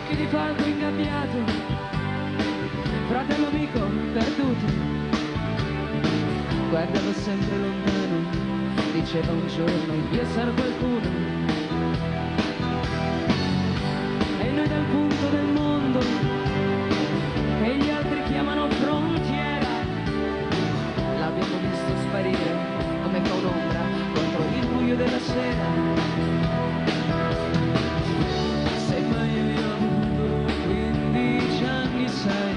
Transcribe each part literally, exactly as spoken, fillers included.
occhi di falco ingabbiato, fratello amico perduto, guardava sempre lontano, diceva un giorno io sarò qualcuno. E noi dal punto del mondo che gli altri chiamano frontiera l'abbiamo visto sparire come fa un'ombra contro il buio della sera. Se mai io ho avuto quindici anni, sai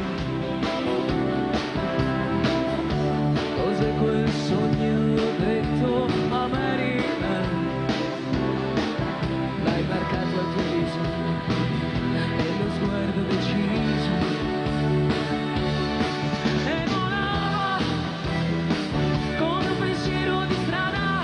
cos'è quel sogno detto America? L'hai marcato al tuo viso e lo sguardo deciso. E volava come un pensiero di strada,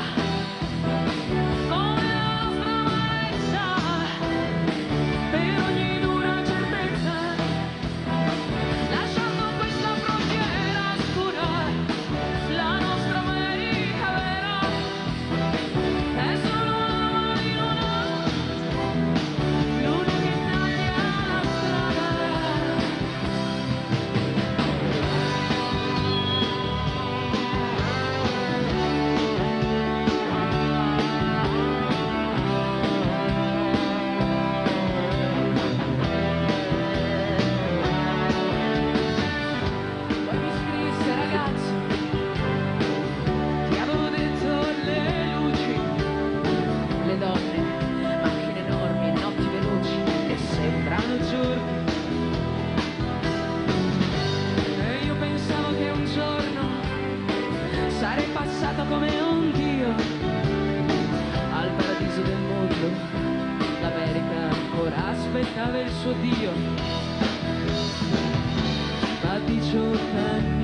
come la nostra amarezza, per ogni dura certezza, lasciando questa frontiera scura. La nostra America vera è solo la marina, l'una che taglia la strada. Poi mi scrisse ragazzo, ti avevo detto le luci, le donne, macchine enormi e notti veloci che sembrano giorni. E io pensavo che un giorno sarei passato come un dio al paradiso del mondo. L'America ancora aspettava il suo Dio. A diciotto anni